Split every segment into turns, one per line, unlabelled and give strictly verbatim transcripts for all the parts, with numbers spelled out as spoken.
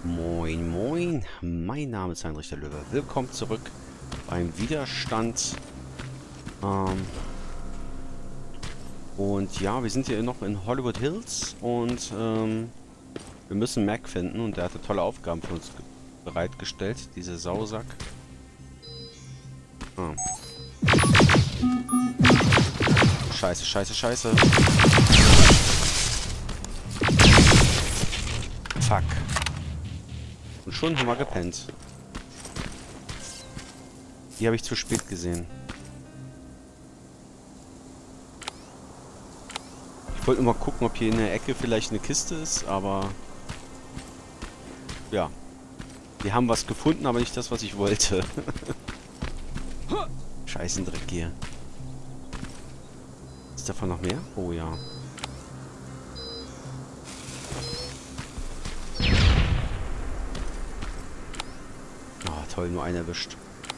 Moin, moin, mein Name ist Heinrich der Löwe. Willkommen zurück beim Widerstand. Ähm und ja, wir sind hier noch in Hollywood Hills und ähm, wir müssen Mac finden und der hatte tolle Aufgaben für uns bereitgestellt, diese Sausack. Ah. Scheiße, scheiße, scheiße. Fuck. Und schon haben wir gepennt. Die habe ich zu spät gesehen. Ich wollte nur mal gucken, ob hier in der Ecke vielleicht eine Kiste ist, aber... Ja. Wir haben was gefunden, aber nicht das, was ich wollte. Scheißendreck hier. Ist davon noch mehr? Oh ja. Ah, toll, nur einen erwischt.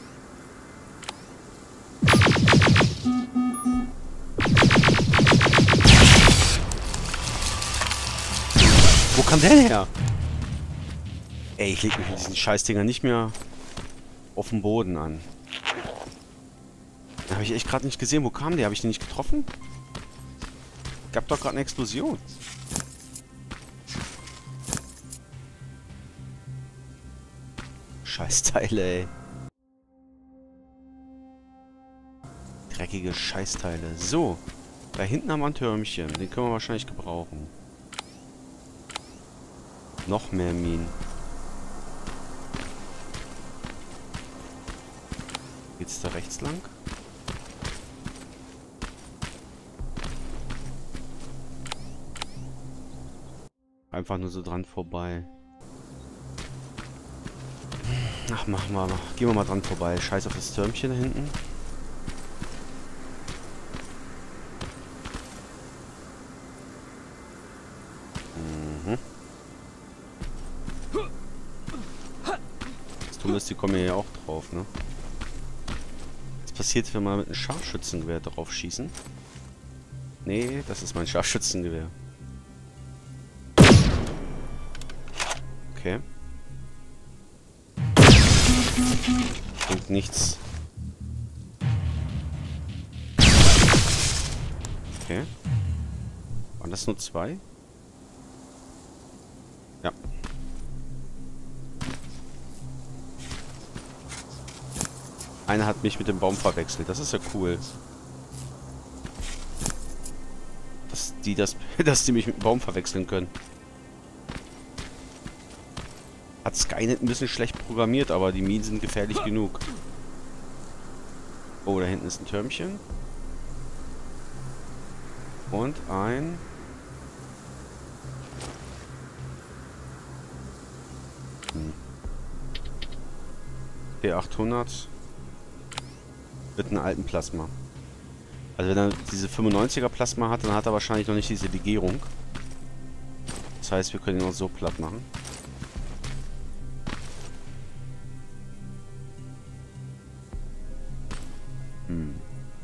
Wo kam der her? Ey, ich leg mich mit diesen Scheißdinger nicht mehr auf den Boden an. Da habe ich echt gerade nicht gesehen. Wo kam der? Habe ich den nicht getroffen? Gab doch gerade eine Explosion. Scheißteile, ey. Dreckige Scheißteile. So. Da hinten haben wir ein Türmchen. Den können wir wahrscheinlich gebrauchen. Noch mehr Minen. Geht's da rechts lang? Einfach nur so dran vorbei. Ach, machen wir mal. Gehen wir mal dran vorbei. Scheiß auf das Türmchen da hinten. Mhm. Das Dumme ist, die kommen ja auch drauf, ne? Was passiert, wenn wir mit einem Scharfschützengewehr drauf schießen? Nee, das ist mein Scharfschützengewehr. Okay. Bringt nichts. Okay. Waren das nur zwei? Ja. Einer hat mich mit dem Baum verwechselt. Das ist ja cool. Dass die das, dass die mich mit dem Baum verwechseln können. Hat Skynet ein bisschen schlecht programmiert, aber die Minen sind gefährlich genug. Oh, da hinten ist ein Türmchen. Und ein... Hm. T achthundert. Mit einem alten Plasma. Also wenn er diese fünfundneunziger Plasma hat, dann hat er wahrscheinlich noch nicht diese Legierung. Das heißt, wir können ihn auch so platt machen. Hm.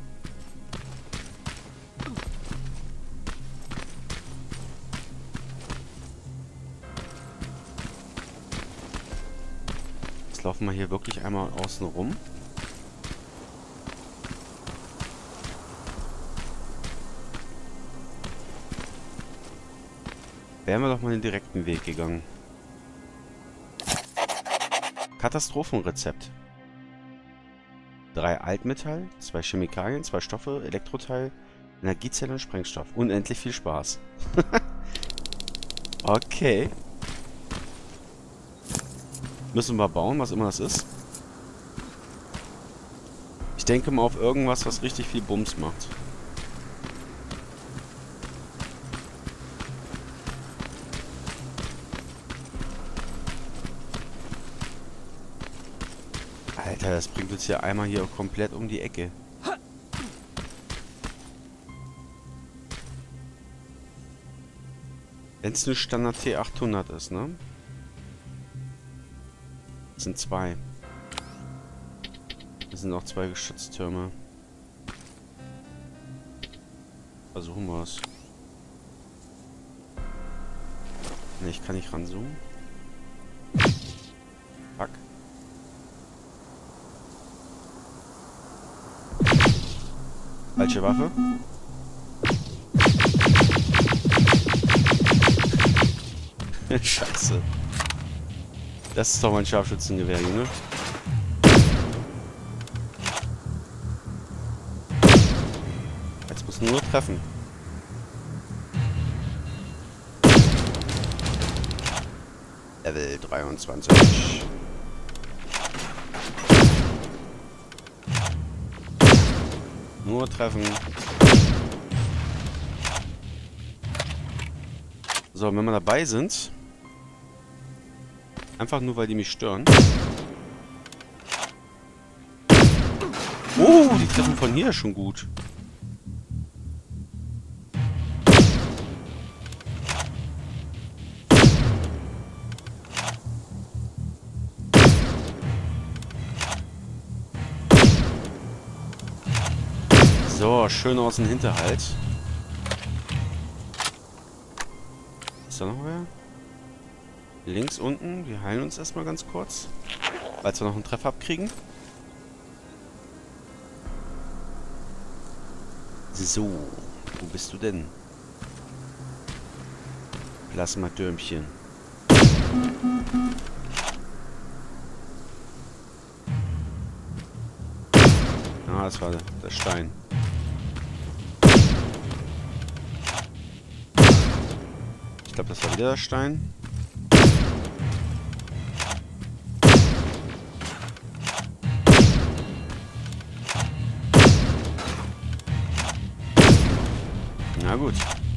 Jetzt laufen wir hier wirklich einmal außen rum. Wären wir doch mal den direkten Weg gegangen. Katastrophenrezept. Drei Altmetall, zwei Chemikalien, zwei Stoffe, Elektroteil, Energiezelle und Sprengstoff. Unendlich viel Spaß. Okay. Müssen wir bauen, was immer das ist. Ich denke mal auf irgendwas, was richtig viel Bums macht. Alter, das bringt uns ja einmal hier komplett um die Ecke. Wenn es eine Standard T achthundert ist, ne? Das sind zwei. Das sind auch zwei Geschütztürme. Versuchen wir es. Ne, ich kann nicht ranzoomen. Falsche Waffe. Scheiße. Das ist doch mein Scharfschützengewehr, Junge. Jetzt muss nur treffen. Level dreiundzwanzig. Nur treffen. So, wenn wir dabei sind. Einfach nur, weil die mich stören. Oh, die treffen von hier schon gut. So, schön aus dem Hinterhalt. Ist da noch wer? Links unten. Wir heilen uns erstmal ganz kurz. Falls wir noch einen Treffer abkriegen. So. Wo bist du denn? Plasma-Dürmchen. Ah, das war der Stein. Ich glaube, das war wieder der Stein. Na gut.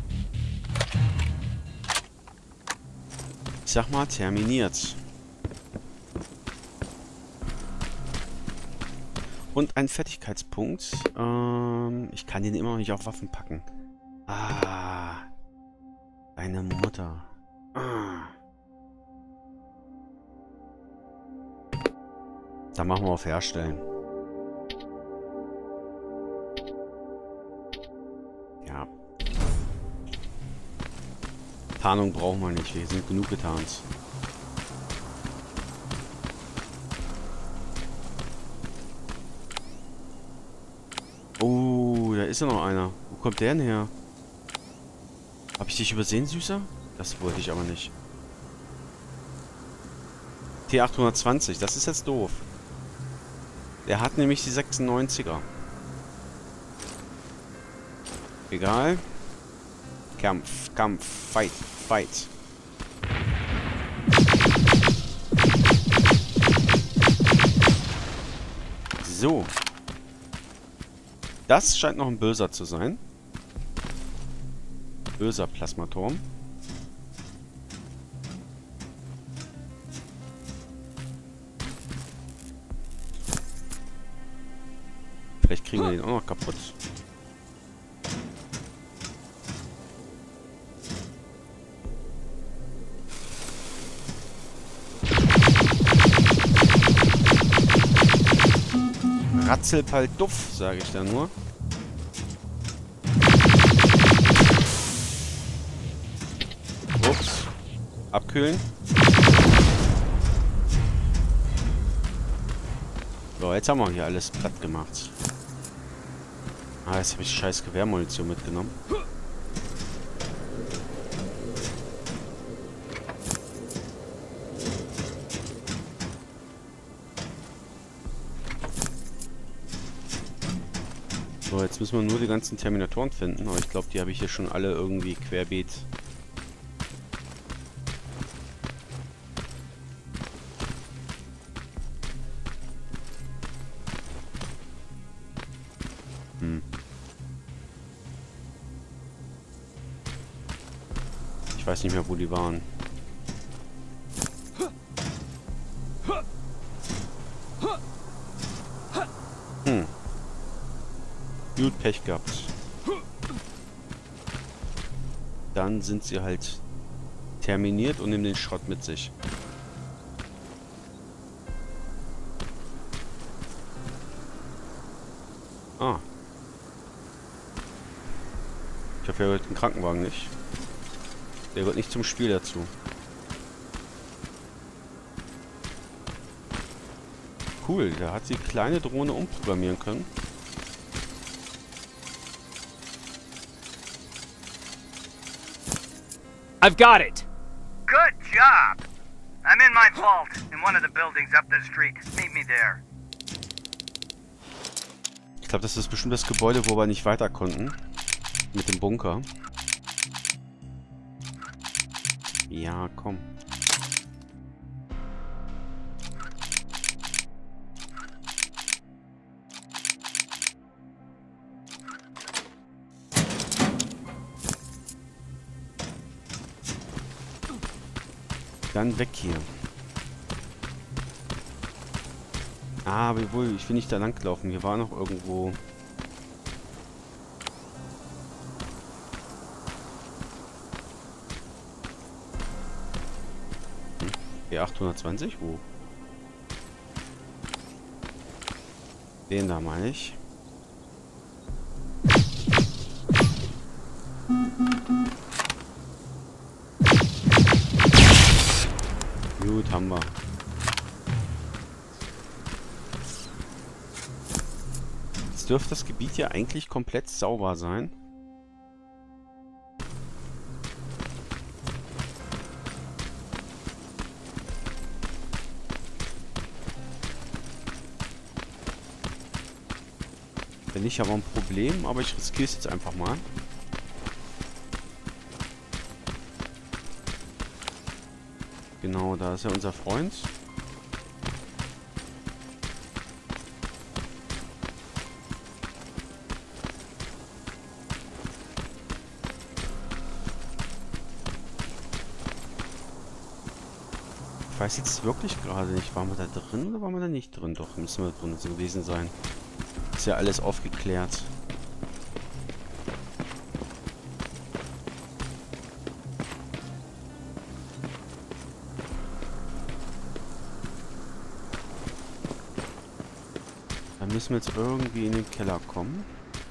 Ich sag mal, terminiert. Und ein Fertigkeitspunkt. Ähm, ich kann den immer noch nicht auf Waffen packen. Ah. Deine Mutter. Ah. Dann machen wir auf Herstellen. Ja. Tarnung brauchen wir nicht. Wir sind genug getarnt. Oh, da ist ja noch einer. Wo kommt der denn her? Habe ich dich übersehen, Süßer? Das wollte ich aber nicht. T achthundertzwanzig, das ist jetzt doof. Der hat nämlich die sechsundneunziger. Egal. Kampf, Kampf, Fight, Fight. So. Das scheint noch ein böser zu sein. Böser Plasmaturm. Vielleicht kriegen wir den auch noch kaputt. Ratzelpal duff, sage ich da nur. Ups. Abkühlen. So, jetzt haben wir hier alles platt gemacht. Ah, jetzt habe ich scheiß Gewehrmunition mitgenommen. So, jetzt müssen wir nur die ganzen Terminatoren finden, aber ich glaube, die habe ich hier schon alle irgendwie querbeet. Hm. Ich weiß nicht mehr, wo die waren. Hm. Gut, Pech gehabt. Dann sind sie halt terminiert und nehmen den Schrott mit sich. Ah. Ich hoffe, er hört den Krankenwagen nicht. Der wird nicht zum Spiel dazu. Cool, der hat die kleine Drohne umprogrammieren können.
I've got it!
Good job! I'm in my vault, in one of the buildings up the street. Meet me there.
Ich glaube, das ist bestimmt das Gebäude, wo wir nicht weiter konnten. Mit dem Bunker. Ja, komm. Dann weg hier. Ah, aber wohl, ich will nicht da lang laufen. Hier war noch irgendwo... Hm? E achthundertzwanzig? Wo? Den da meine ich. Gut, haben wir. Jetzt dürfte das Gebiet ja eigentlich komplett sauber sein. Wenn nicht, aber ein Problem, aber ich riskiere es jetzt einfach mal. Genau, da ist ja unser Freund. Ich weiß jetzt wirklich gerade nicht, waren wir da drin oder waren wir da nicht drin? Doch, müssen wir drin gewesen sein. Ist ja alles aufgeklärt. Dann müssen wir jetzt irgendwie in den Keller kommen.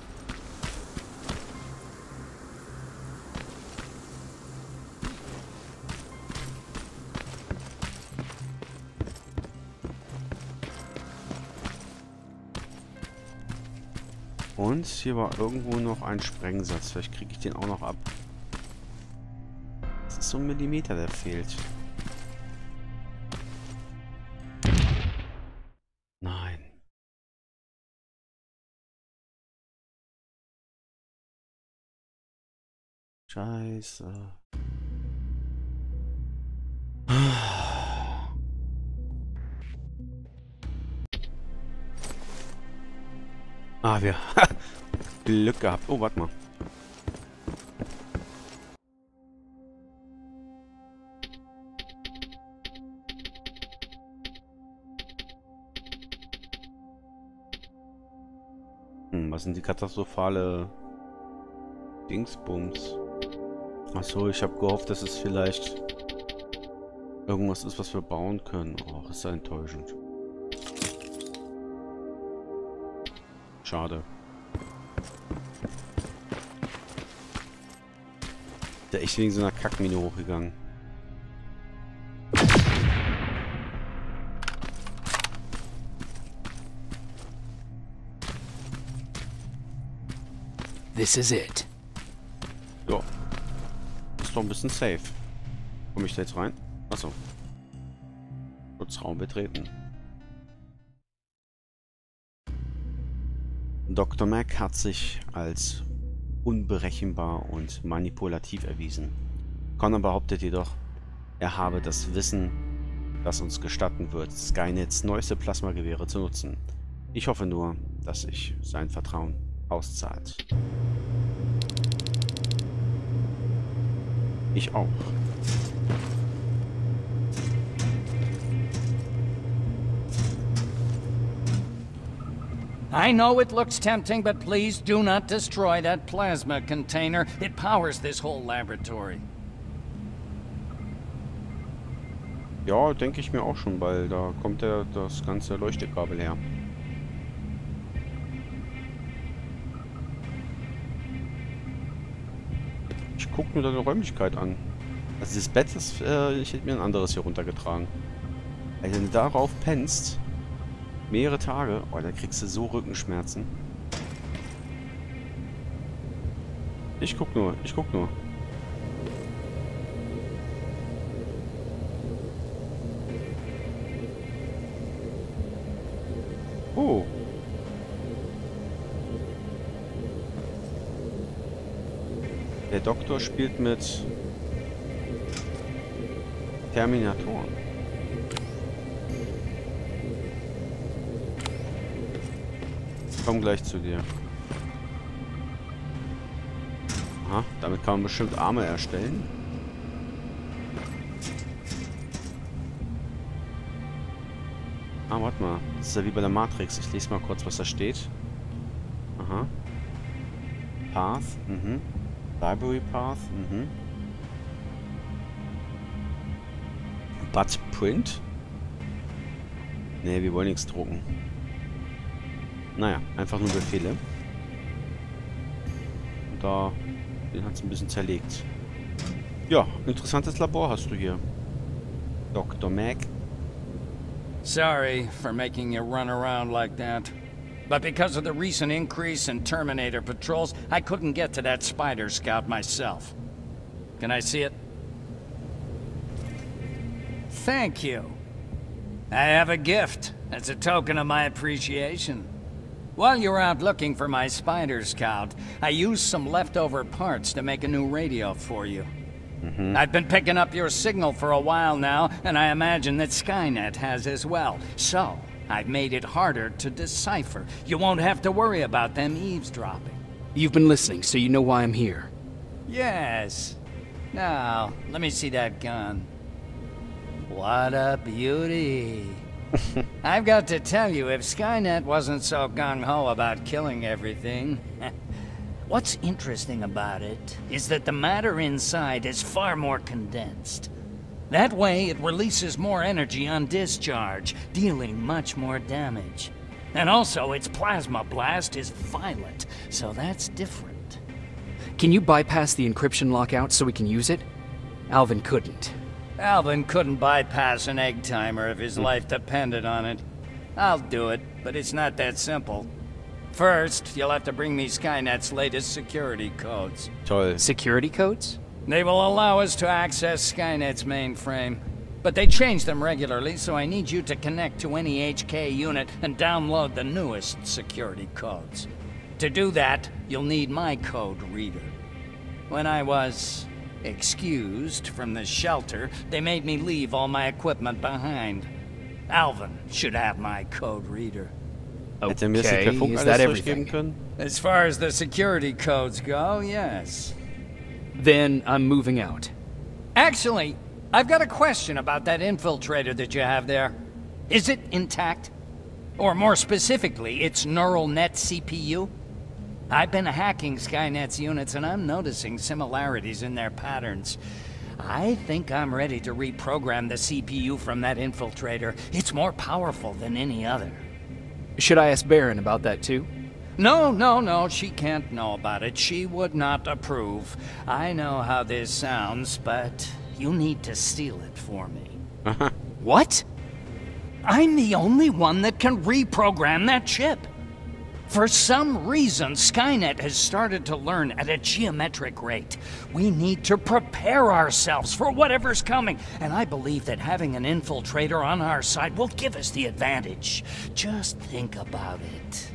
Und hier war irgendwo noch ein Sprengsatz. Vielleicht kriege ich den auch noch ab. Das ist so ein Millimeter, der fehlt. Nein. Scheiße. Ah, wir Glück gehabt. Oh, warte mal. Hm, was sind die katastrophale Dingsbums? Achso, ich habe gehofft, dass es vielleicht irgendwas ist, was wir bauen können. Oh, ist ja enttäuschend. Schade. Der echt wegen so einer Kackmine hochgegangen.
This is it.
Ja. Ist doch ein bisschen safe. Komme ich da jetzt rein? Achso. Schutzraum betreten. Doktor Mac hat sich als unberechenbar und manipulativ erwiesen. Connor behauptet jedoch, er habe das Wissen, das uns gestatten wird, Skynets neueste Plasmagewehre zu nutzen. Ich hoffe nur, dass sich sein Vertrauen auszahlt. Ich auch.
I know it looks tempting, but please do not destroy that plasma container. It powers this whole laboratory.
Ja, denke ich mir auch schon, weil da kommt ja das ganze Leuchtekabel her. Ich gucke mir da eine Räumlichkeit an. Also das Bett ist, äh, ich hätte mir ein anderes hier runtergetragen. Also wenn du darauf pennst, mehrere Tage, oh, dann kriegst du so Rückenschmerzen. Ich guck nur, ich guck nur. Oh. Der Doktor spielt mit Terminatoren. Ich komm gleich zu dir. Aha, damit kann man bestimmt Arme erstellen. Ah, warte mal. Das ist ja wie bei der Matrix. Ich lese mal kurz, was da steht. Aha. Path, mhm. Library Path, mhm. But Print? Ne, wir wollen nichts drucken. Naja, einfach nur Befehle. Und da, den hat es ein bisschen zerlegt. Ja, interessantes Labor hast du hier. Doktor Mac.
Sorry for making you run around like that. But because of the recent increase in Terminator patrols, I couldn't get to that Spider Scout myself. Can I see it? Thank you. I have a gift as a token of my appreciation. While you were out looking for my Spider Scout, I used some leftover parts to make a new radio for you. Mm-hmm. I've been picking up your signal for a while now, and I imagine that Skynet has as well. So, I've made it harder to decipher. You won't have to worry about them eavesdropping.
You've been listening, so you know why I'm here.
Yes. Now, let me see that gun. What a beauty. I've got to tell you, if Skynet wasn't so gung-ho about killing everything... What's interesting about it is that the matter inside is far more condensed. That way, it releases more energy on discharge, dealing much more damage. And also, its plasma blast is violent, so that's different.
Can you bypass the encryption lockout so we can use it? Alvin couldn't.
Alvin couldn't bypass an egg timer if his life depended on it. I'll do it, but it's not that simple. First, you'll have to bring me Skynet's latest security codes.
Toll.
Security codes?
They will allow us to access Skynet's mainframe. But they change them regularly, so I need you to connect to any H K unit and download the newest security codes. To do that, you'll need my code reader. When I was excused from the shelter, they made me leave all my equipment behind. Alvin should have my code reader.
Hätte er mir das nicht per Funk alles durchgeben können?
As far as the security codes go, yes.
Then I'm moving out.
Actually, I've got a question about that infiltrator that you have there. Is it intact? Or more specifically, its neural net C P U? I've been hacking Skynet's units and I'm noticing similarities in their patterns. I think I'm ready to reprogram the C P U from that infiltrator. It's more powerful than any other.
Should I ask Baron about that too?
No, no, no, she can't know about it. She would not approve. I know how this sounds, but you need to steal it for me.
Uh-huh.
What?
I'm the only one that can reprogram that chip. For some reason, Skynet has started to learn at a geometric rate. We need to prepare ourselves for whatever's coming, and I believe that having an infiltrator on our side will give us the advantage. Just think about it.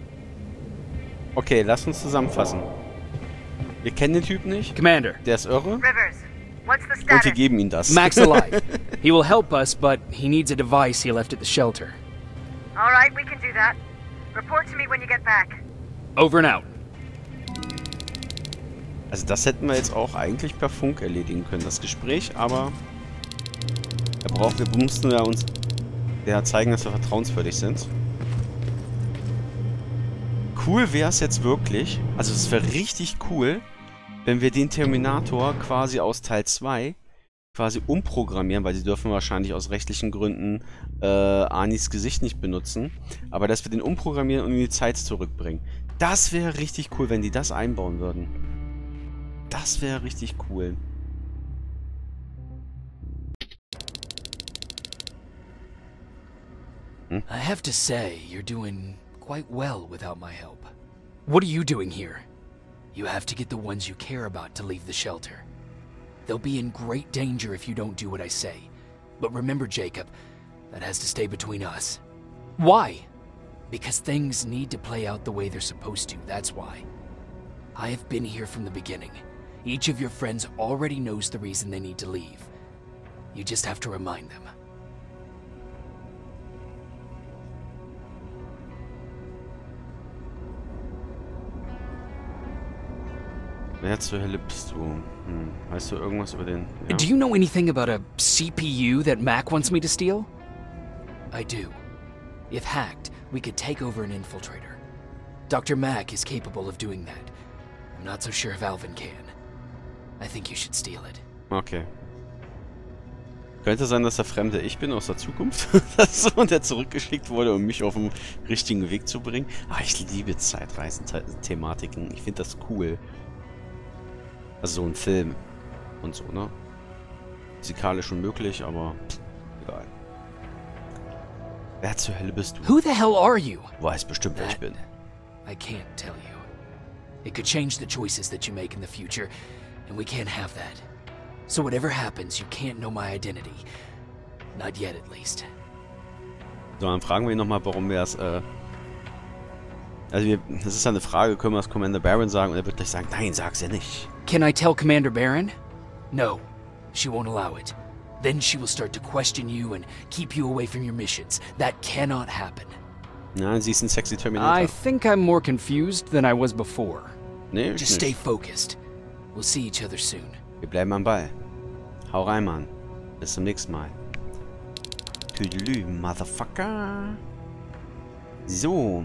Okay, lass uns zusammenfassen. Wir kennen den Typ nicht.
Commander.
Der ist irre.
Rivers, what's the
Und wir
status?
geben ihm das.
Mac's alive. He will help us, but he needs a device he left at the shelter.
All right, we can do that. Report to me when you get back.
Over and out.
Also das hätten wir jetzt auch eigentlich per Funk erledigen können, das Gespräch, aber er braucht, wir mussten ja uns ja zeigen, dass wir vertrauenswürdig sind. Cool wäre es jetzt wirklich, also es wäre richtig cool, wenn wir den Terminator quasi aus Teil zwei quasi umprogrammieren, weil sie dürfen wahrscheinlich aus rechtlichen Gründen äh, Anis Gesicht nicht benutzen, aber dass wir den umprogrammieren und in die Zeit zurückbringen. Das wäre richtig cool, wenn die das einbauen würden. Das wäre richtig cool.
Hm? I have to say, you're doing quite well without my help. What are you doing here? You have to get the ones you care about to leave the shelter. They'll be in great danger if you don't do what I say. But remember, Jacob, that has to stay between us. Why? Because things need to play out the way they're supposed to, that's why. I have been here from the beginning. Each of your friends already knows the reason they need to leave. You just have to remind them.
Wer zur Hölle bist du? Hm. Weißt du irgendwas über den... Ja?
Do you know anything about a C P U that Mac wants me to steal? I do. If hacked, we could take over an infiltrator. Doctor Mack is capable of doing that. I'm not so sure if Alvin can. I think you should steal it.
Okay. Könnte sein, dass der Fremde ich bin aus der Zukunft und der zurückgeschickt wurde, um mich auf den richtigen Weg zu bringen. Ah, ich liebe Zeitreisen-Thematiken. Ich finde das cool. Also so ein Film und so, ne? Physikalisch unmöglich, aber egal. Wer zur Hölle bist du?
Who the hell are you?
Du weißt bestimmt, wer ich bin.
I can't tell you. It could change the choices that you make in the future, and we can't have that. So whatever happens, you can't know my identity. Not yet, at least.
So, dann fragen wir ihn nochmal, warum wir es, äh... Also, wir, das ist eine Frage, können wir es Commander Baron sagen? Und er wird gleich sagen, nein, sag's ja nicht.
Can I tell Commander Baron? No, she won't allow it. Then she will start to question you and keep you away from your missions. That cannot happen.
Nein, sie ist ein sexy Terminator.
I think I'm more confused than I was before.
Nee,
Just stay focused. We'll see each other soon.
Wir bleiben am Ball. Hau rein, Mann. Bis zum nächsten Mal. Tüdelü, Motherfucker. So.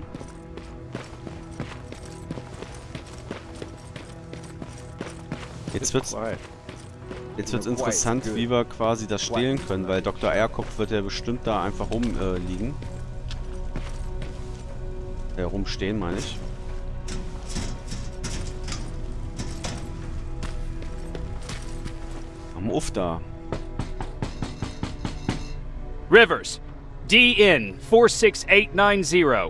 Jetzt wird's, jetzt wird's interessant, wie wir quasi das stehlen können, weil Doktor Eierkopf wird ja bestimmt da einfach rumliegen. Äh, rumstehen, meine ich. Am Uff da.
Rivers, D N four six eight nine zero.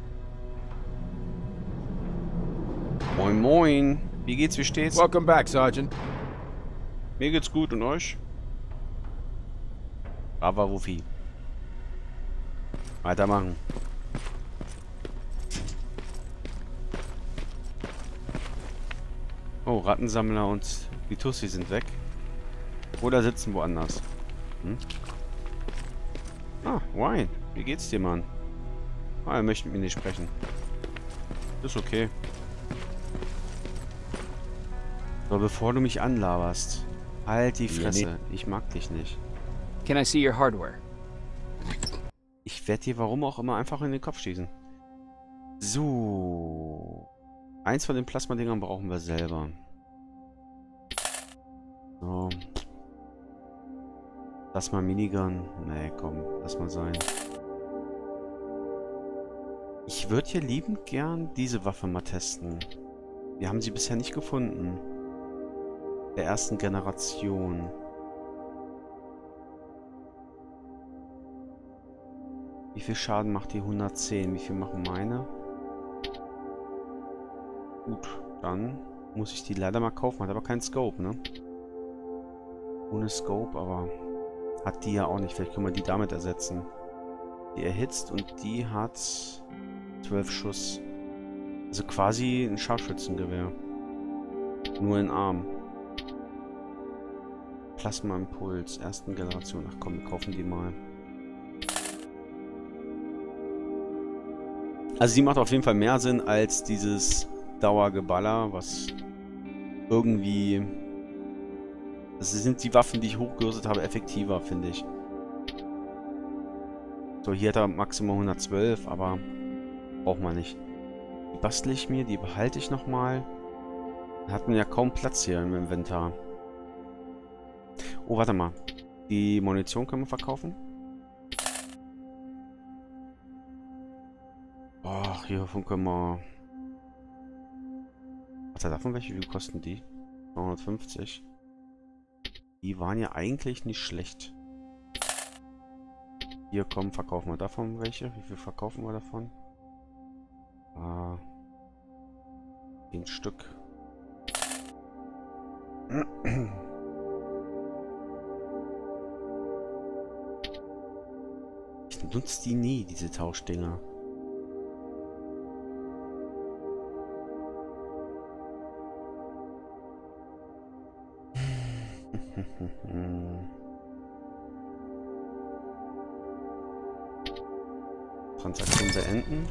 Moin moin. Wie geht's, wie steht's?
Welcome back, Sergeant.
Mir geht's gut und euch? Aber Wuffi. Weitermachen. Oh, Rattensammler und Vitussi sind weg. Oder sitzen woanders. Hm? Ah, Wine. Wie geht's dir, Mann? Ah, er möchte mit mir nicht sprechen. Ist okay. So, bevor du mich anlaberst. Halt die Fresse. Ich mag dich nicht.
Can I see your hardware?
Ich werde dir warum auch immer einfach in den Kopf schießen. So. Eins von den Plasma-Dingern brauchen wir selber. So. Lass mal Minigun. Nee, komm. Lass mal sein. Ich würde hier liebend gern diese Waffe mal testen. Wir haben sie bisher nicht gefunden. Der ersten Generation. Wie viel Schaden macht die hundertzehn? Wie viel machen meine? Gut, dann muss ich die leider mal kaufen. Hat aber keinen Scope, ne? Ohne Scope, aber hat die ja auch nicht. Vielleicht können wir die damit ersetzen. Die erhitzt und die hat zwölf Schuss. Also quasi ein Scharfschützengewehr. Nur in Arm. Plasma-Impuls, ersten Generation. Ach komm, wir kaufen die mal. Also die macht auf jeden Fall mehr Sinn als dieses Dauergeballer, was irgendwie... Das sind die Waffen, die ich hochgerüstet habe, effektiver, finde ich. So, hier hat er maximal hundertzwölf, aber braucht man nicht. Die bastle ich mir, die behalte ich nochmal. Da hat man ja kaum Platz hier im Inventar. Oh, warte mal. Die Munition können wir verkaufen. Ach, hiervon können wir... Hat er davon welche? Wie viel kosten die? zweihundertfünfzig. Die waren ja eigentlich nicht schlecht. Hier, kommen, verkaufen wir davon welche. Wie viel verkaufen wir davon? Ah, ein Stück. Ich nutze die nie, diese Tauschdinger. Transaktion beenden.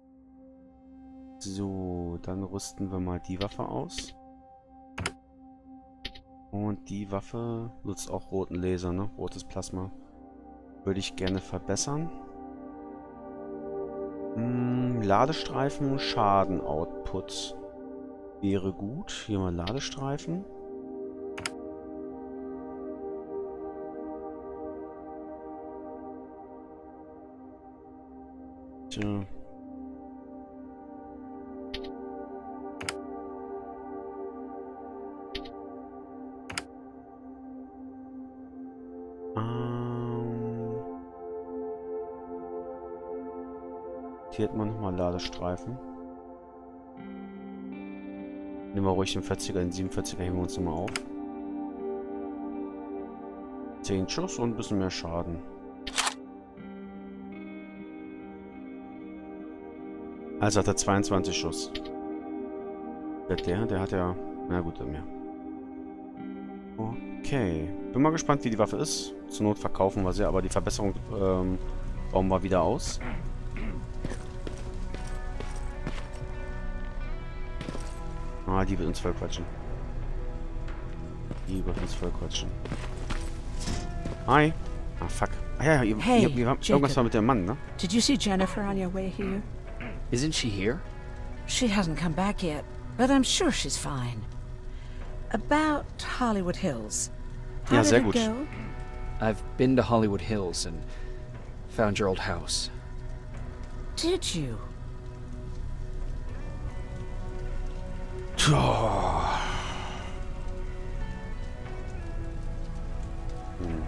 So, dann rüsten wir mal die Waffe aus. Und die Waffe nutzt auch roten Laser, ne? Rotes Plasma. Würde ich gerne verbessern. Hm, Ladestreifen, Schaden-Output. Wäre gut. Hier mal Ladestreifen. Tja. Hier hätten wir nochmal Ladestreifen. Nehmen wir ruhig den vierziger, den siebenundvierziger heben wir uns nochmal auf. zehn Schuss und ein bisschen mehr Schaden. Also hat er zweiundzwanzig Schuss. Der, der hat ja... Na gut, mehr. Okay. Bin mal gespannt, wie die Waffe ist. Zur Not verkaufen wir sie, aber die Verbesserung ähm, bauen wir wieder aus. Ah, die wird uns voll quatschen. Die wird uns voll quatschen. Hi. Ah, fuck. Ah ja, ihr,
Hey,
ihr, ihr, irgendwas war mit dem Mann, ne?
Did you see Jennifer on your way here?
Isn't she here?
She hasn't come back yet, but I'm sure she's fine. About Hollywood Hills. How
Ja,
did
sehr
it
gut.
go?
I've been to Hollywood Hills and found your old house.
Did you?
Hm.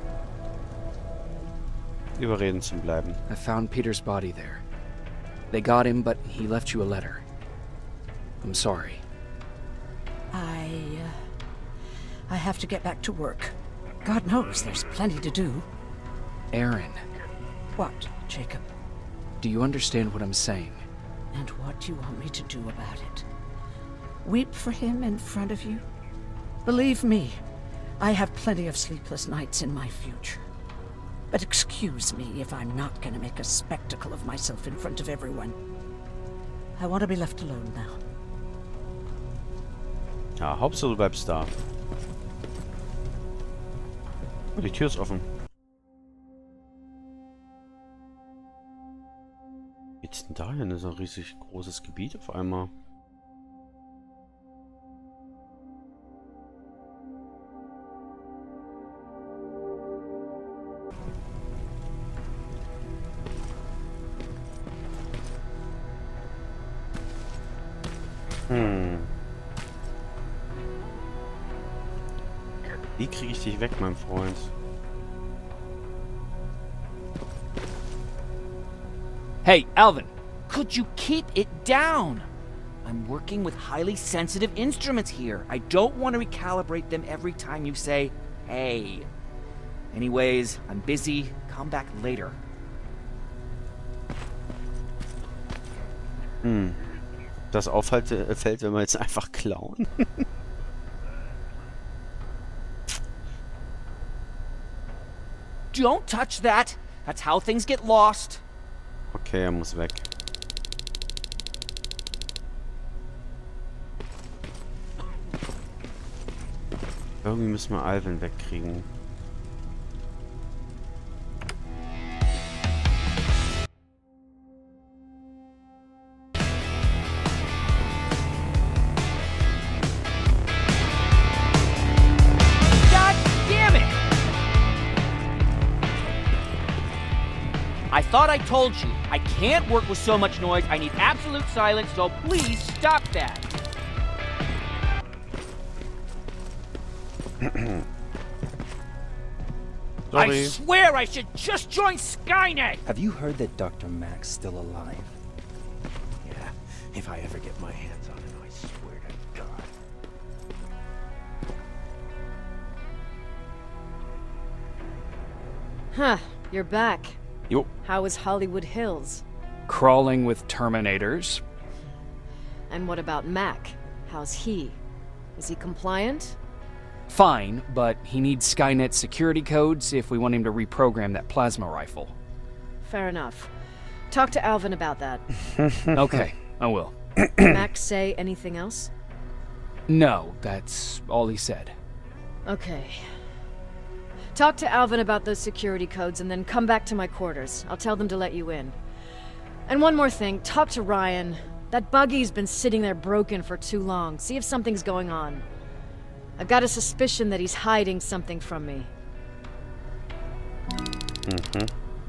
Überreden zum Bleiben.
I found Peter's body there. They got him, but he left you a letter. I'm sorry.
I, uh, I have to get back to work. God knows there's plenty to do.
Aaron,
What, Jacob?
do you understand what I'm saying?
And what do you want me to do about it? Weep for him in front of you? Believe me, I have plenty of sleepless nights in my future. But excuse me if I'm not gonna make a spectacle of myself in front of everyone. I want to be left alone now.
Ja, Hauptsache du bleibst da. Oh, die Tür ist offen. Wie geht's denn da hin? Das ist ein riesig großes Gebiet auf einmal. Hm. Wie kriege ich dich weg, mein Freund?
Hey, Alvin.
Could you keep it down? I'm working with highly sensitive instruments here. I don't want to recalibrate them every time you say, hey. Anyways, I'm busy. Come back later.
Hm. Das auffällt, fällt, wenn wir jetzt einfach klauen.
Don't touch that. That's how things get lost.
Okay, er muss weg. Irgendwie müssen wir Alvin wegkriegen.
God damn it! I thought I told you. I can't work with so much noise. I need absolute silence, so please stop that. I
Sorry.
swear I should just join Skynet!
Have you heard that Doctor Mack's still alive? Yeah, if I ever get my hands on him, I swear to God.
Huh, you're back.
Jo.
How is Hollywood Hills?
Crawling with Terminators.
And what about Mac? How's he? Is he compliant?
Fine, but he needs Skynet security codes if we want him to reprogram that plasma rifle.
Fair enough. Talk to Alvin about that.
Okay, I will.
Max say anything else?
No, that's all he said.
Okay. Talk to Alvin about those security codes and then come back to my quarters. I'll tell them to let you in. And one more thing, talk to Ryan. That buggy's been sitting there broken for too long. See if something's going on. I've got a suspicion that he's hiding something from me.
Mhm.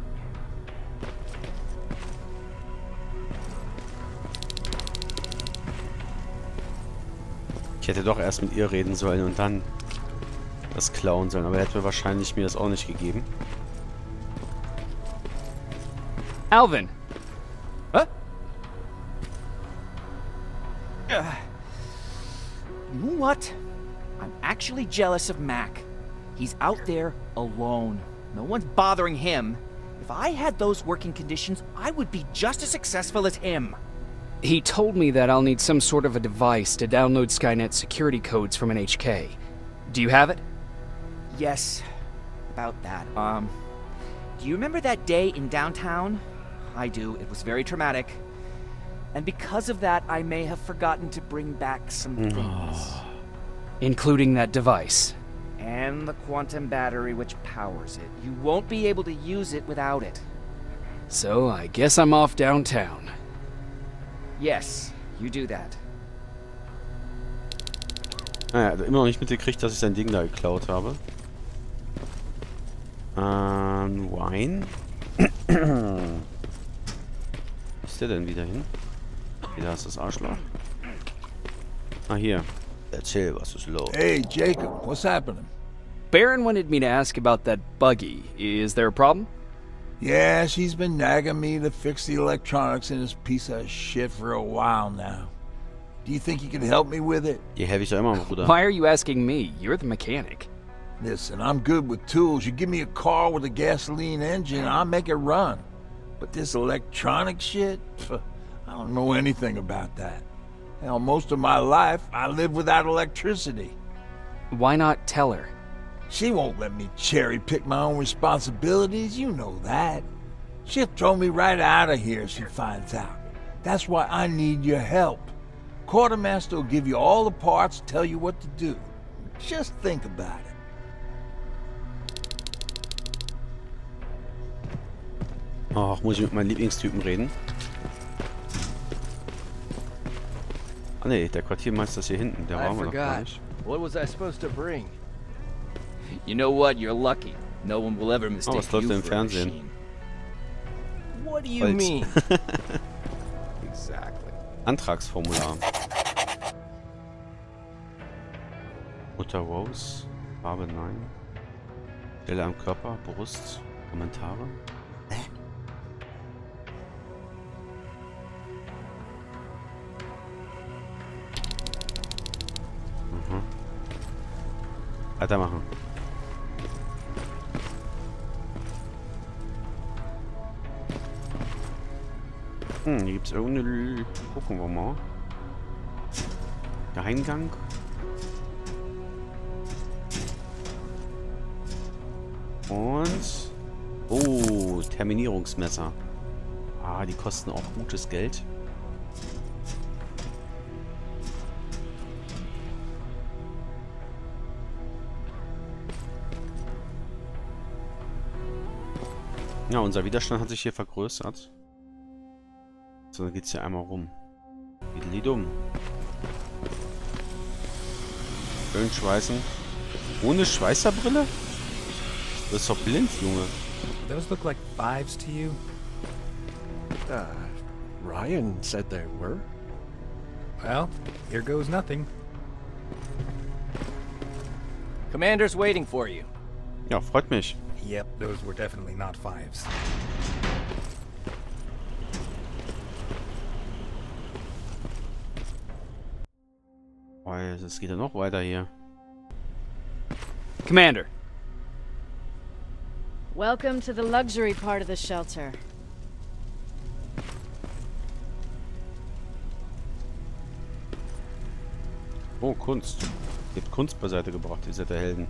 Ich hätte doch erst mit ihr reden sollen und dann das klauen sollen, aber er hätte wahrscheinlich mir das auch nicht gegeben.
Alvin!
Huh? Uh, you know what? I'm actually jealous of Mac. He's out there alone. No one's bothering him. If I had those working conditions, I would be just as successful as him.
He told me that I'll need some sort of a device to download Skynet's security codes from an H K. Do you have it?
Yes, about that. Um, do you remember that day in downtown? I do. It was very traumatic. And because of that, I may have forgotten to bring back some things.
Including that device.
And the quantum battery which powers it. You won't be able to use it without it.
So I guess I'm off downtown.
Yes, you do that.
Naja, also immer noch nicht mitgekriegt, dass ich sein Ding da geklaut habe. Ähm, Wine. Wo ist der denn wieder hin? Hier, da ist das Arschloch. Ah, hier. Erzähl, was ist los?
Hey, Jacob, what's happening?
Baron wanted me to ask about that buggy. Is there a problem?
Yeah, she's been nagging me to fix the electronics in this piece of shit for a while now. Do you think you can help me with it?
Hier helfe ich doch immer, Bruder.
Why are you asking me? You're the mechanic.
Listen, I'm good with tools. You give me a car with a gasoline engine, I'll make it run. But this electronic shit? I don't know anything about that. Hell, most of my life, I lived without electricity.
Why not tell her?
She won't let me cherry-pick my own responsibilities, you know that. She'll throw me right out of here if she finds out. That's why I need your help. Quartermaster will give you all the parts, tell you what to do. Just think about it.
Ach, muss ich mit meinen Lieblingstypen reden? Ah ne, der Quartiermeister ist hier hinten. Der waren wir noch gar nicht.
What was I supposed to bring?
You know what? You're lucky. No one will ever mistake
Oh, was läuft
you
denn im
for a
Fernsehen?
machine.
What do you
Holz.
mean? Exactly.
Antragsformular. Mutter Rose. Farbe nein. Stelle am Körper. Brust. Kommentare. Hä? Mhm. Weitermachen. Hm, hier gibt's irgendeine... Gucken wir mal. Geheimgang. Und... Oh, Terminierungsmesser. Ah, die kosten auch gutes Geld. Ja, unser Widerstand hat sich hier vergrößert. So, dann geht's hier einmal rum. Wie dumm. Schön schweißen. Ohne Schweißerbrille? Du bist doch blind, Junge.
Those look like fives to you?
Uh, Ryan said they were.
Well, here goes nothing.
Commander's waiting for you.
Ja, freut mich.
Yep, those were definitely not fives.
Oh, es geht ja noch weiter hier.
Commander.
Welcome to the luxury part of the shelter.
Oh, Kunst. Ihr habt Kunst beiseite gebracht, ihr seid der Helden.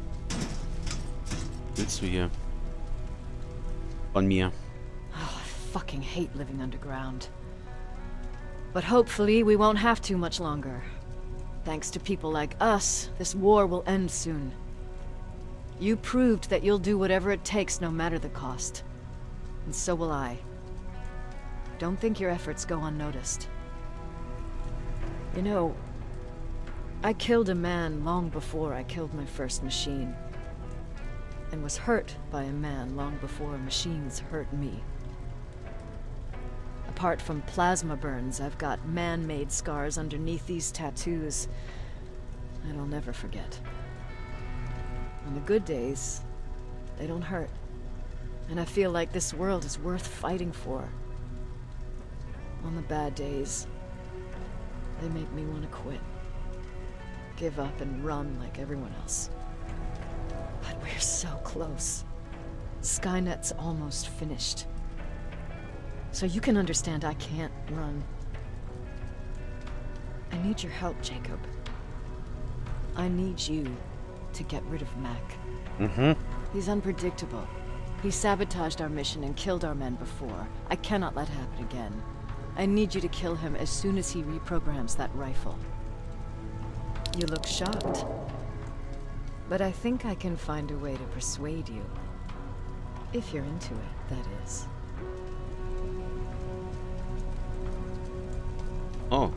Was willst du hier? Von mir.
Oh, fucking hate living underground. But hopefully we won't have to much longer. Thanks to people like us, this war will end soon. You proved that you'll do whatever it takes no matter the cost. And so will I. Don't think your efforts go unnoticed. You know, I killed a man long before I killed my first machine. And was hurt by a man long before machines hurt me. Apart from plasma burns, I've got man-made scars underneath these tattoos that I'll never forget. On the good days, they don't hurt. And I feel like this world is worth fighting for. On the bad days, they make me want to quit. Give up and run like everyone else. But we're so close. Skynet's almost finished. So you can understand I can't run. I need your help, Jacob. I need you to get rid of Mac.
Mm-hmm.
He's unpredictable. He sabotaged our mission and killed our men before. I cannot let it happen again. I need you to kill him as soon as he reprograms that rifle. You look shocked. But I think I can find a way to persuade you. If you're into it, that is.
Oh.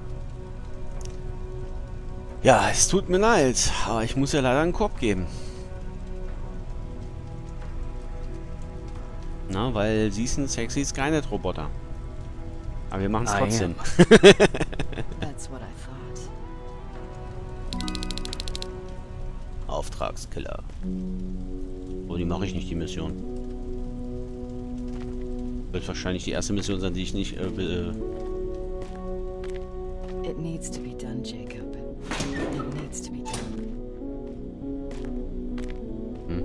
Ja, es tut mir leid, aber ich muss ja leider einen Korb geben. Na, weil sie ist ein sexy Skynet-Roboter. Aber wir machen es trotzdem.
That's what I thought.
Auftragskiller. Oh, die mache ich nicht, die Mission. Wird wahrscheinlich die erste Mission sein, die ich nicht... Äh, äh
It needs to be done, Jacob. It needs to be done.
Hm.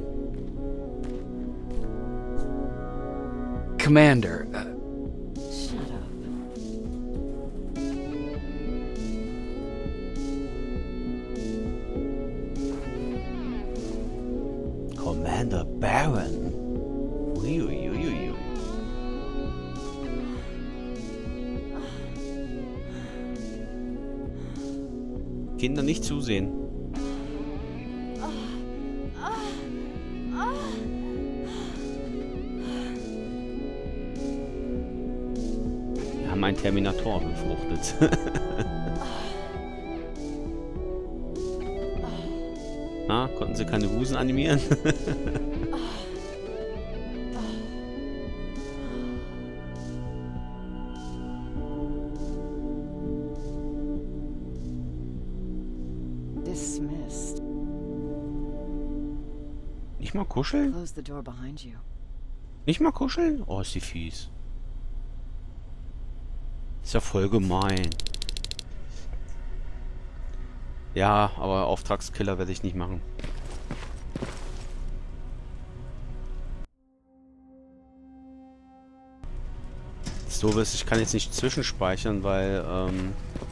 Commander, uh,
Shut up.
Commander Baron. Uiuiuiui. Kinder nicht zusehen. Wir haben einen Terminator befruchtet. Ah, konnten sie keine Busen animieren?
Dismissed.
Nicht mal kuscheln?
Close the door behind you.
Nicht mal kuscheln? Oh, ist die fies. Ist ja voll gemein. Ja, aber Auftragskiller werde ich nicht machen. Das Doofe ist, ich kann jetzt nicht zwischenspeichern, weil, ähm...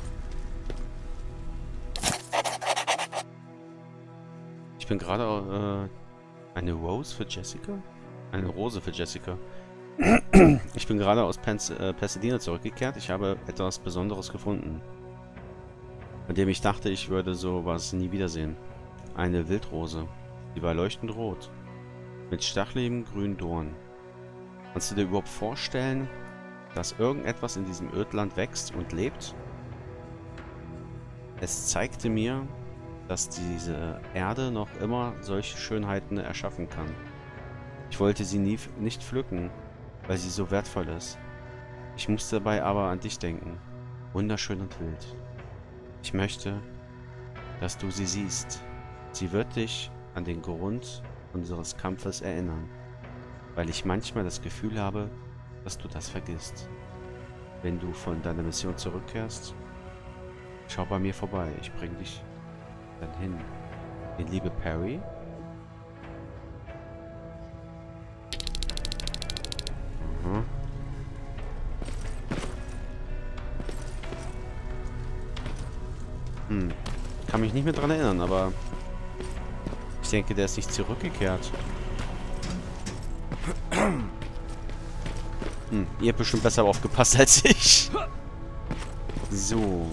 ich bin gerade, äh... eine Rose für Jessica? Eine Rose für Jessica. Ich bin gerade aus Pens äh, Pasadena zurückgekehrt. Ich habe etwas Besonderes gefunden, von dem ich dachte, ich würde sowas nie wiedersehen. Eine Wildrose. Die war leuchtend rot. Mit stacheligem grünen Dorn. Kannst du dir überhaupt vorstellen, dass irgendetwas in diesem Ödland wächst und lebt? Es zeigte mir, dass diese Erde noch immer solche Schönheiten erschaffen kann. Ich wollte sie nie nicht pflücken, weil sie so wertvoll ist. Ich musste dabei aber an dich denken. Wunderschön und wild. Ich möchte, dass du sie siehst. Sie wird dich an den Grund unseres Kampfes erinnern, weil ich manchmal das Gefühl habe, dass du das vergisst. Wenn du von deiner Mission zurückkehrst, schau bei mir vorbei. Ich bring dich dann hin. Die liebe Perry. Mhm. Hm. Kann mich nicht mehr dran erinnern, aber ich denke, der ist nicht zurückgekehrt. Hm, ihr habt bestimmt besser aufgepasst als ich. So.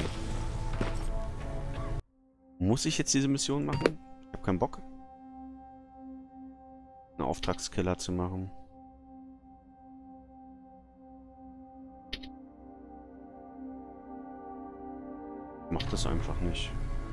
Muss ich jetzt diese Mission machen? Ich hab keinen Bock. Einen Auftragskiller zu machen. Mach das einfach nicht.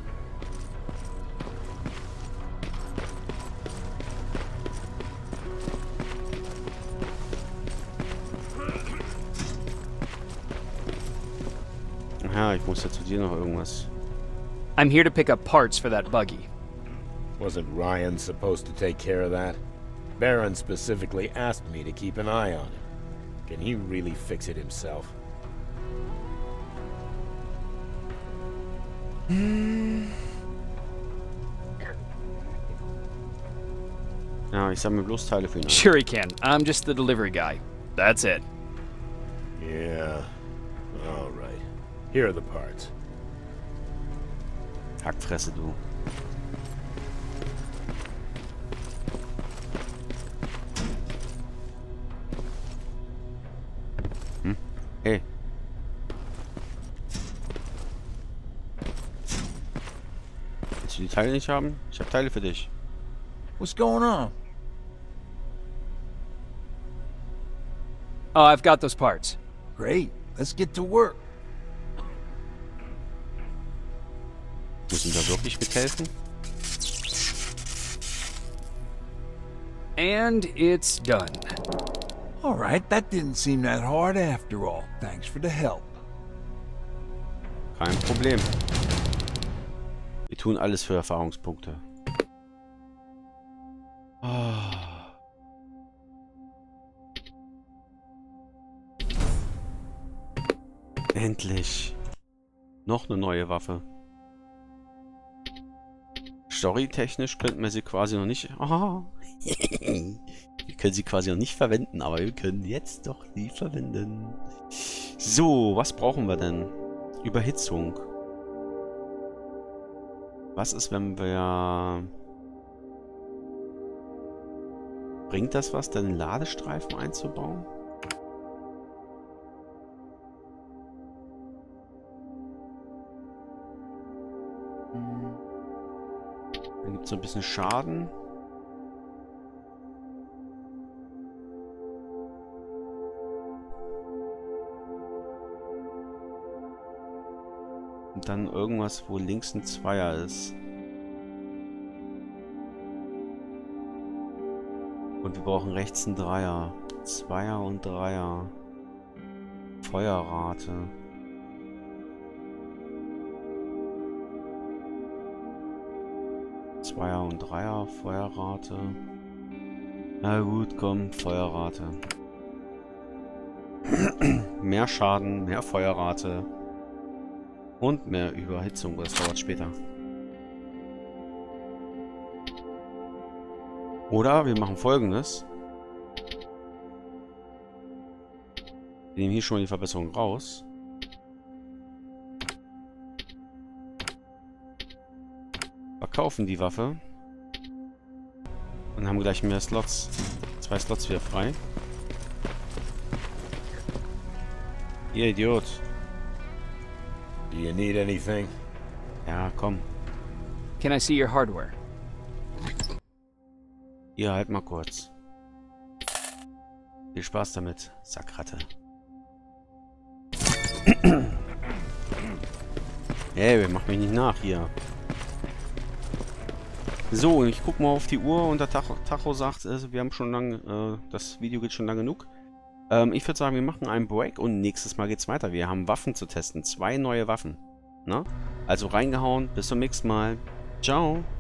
Ja, ich muss ja zu dir noch irgendwas.
I'm here to pick up parts for that buggy.
Wasn't Ryan supposed to take care of that? Baron specifically asked me to keep an eye on him. Can he really fix it himself?
Ja, ich sammle bloß Teile für ihn.
Sure he can. I'm just the delivery guy. That's it.
Yeah. All right. Here are the parts.
Hackfresse, du. Hm? Hey. Willst du die Teile nicht haben? Ich habe Teile für dich.
What's going on?
Oh, I've got those parts.
Great. Let's get to work.
Muss ihm da wirklich mithelfen?
And it's done.
All right, that didn't seem that hard after all. Thanks for the help.
Kein Problem. Wir tun alles für Erfahrungspunkte. Oh. Endlich. Noch eine neue Waffe. Storytechnisch könnten wir sie quasi noch nicht... Oh. Wir können sie quasi noch nicht verwenden, aber wir können jetzt doch sie verwenden. So, was brauchen wir denn? Überhitzung. Was ist, wenn wir... Bringt das was, den Ladestreifen einzubauen? Dann gibt es so ein bisschen Schaden. Und dann irgendwas, wo links ein Zweier ist. Und wir brauchen rechts einen Dreier. Zweier und Dreier. Feuerrate. Zweier und Dreier, Feuerrate. Na gut, komm, Feuerrate. Mehr Schaden, mehr Feuerrate. Und mehr Überhitzung, das dauert später. Oder wir machen Folgendes. Wir nehmen hier schon mal die Verbesserung raus. Verkaufen die Waffe. Und haben gleich mehr Slots. Zwei Slots wieder frei. Ihr Idiot.
Do you need anything?
Ja, komm.
Can I see your hardware?
Ihr halt mal kurz. Viel Spaß damit, Sackratte. Hey, mach mich nicht nach hier. So, ich guck mal auf die Uhr und der Tacho, Tacho sagt, äh, wir haben schon lange, äh, das Video geht schon lang genug. Ähm, ich würde sagen, wir machen einen Break und nächstes Mal geht's weiter. Wir haben Waffen zu testen, zwei neue Waffen. Na? Also reingehauen, bis zum nächsten Mal. Ciao.